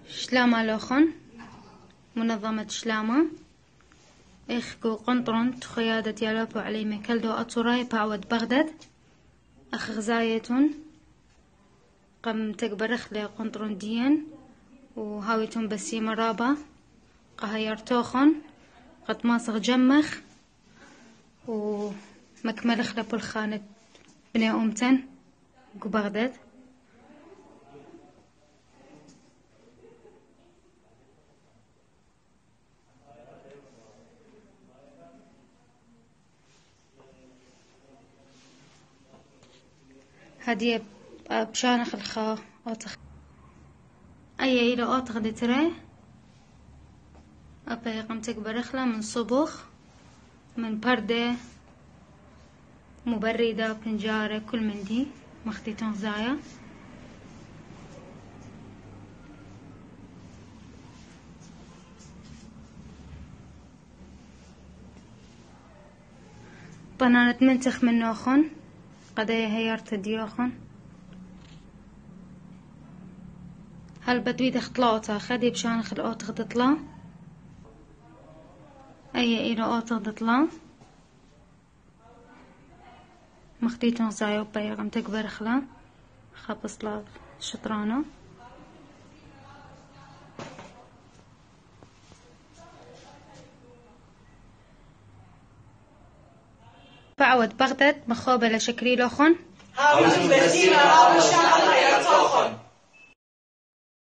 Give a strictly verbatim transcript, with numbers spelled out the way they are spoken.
شلاما لوخن منظمة شلاما إخكو قنطرن تخيادة يالوبو علي مكالدو أطوراي باود بغداد أخ غزايتون قم تكبرخ لي قنطرن ديان وهاويتون بسي مرابا قهيرتوخن قد ماسغ جمخ ومكملخ لبول خانة بني أمتن قو بغداد هدية بشانخ الخا أطخ أي إلى أطخ دتري أبا قم تكبرخلا من صبخ من بردة مبردة بنجارة كل من دي مختيتون زايا بنانة منتخ من نوخن قدايا هيارت ديوخن هل بدوي دختلاوتا خدي بشانخ الأوتخ تطلع أي إلى أوتخ تطلع مختيتون زايو بايا قم تكبر خلا خبص لا شطرانة بعود بغداد مخوبة لشكري لوخن هاوي بسيمة راو شان الله يرتوخن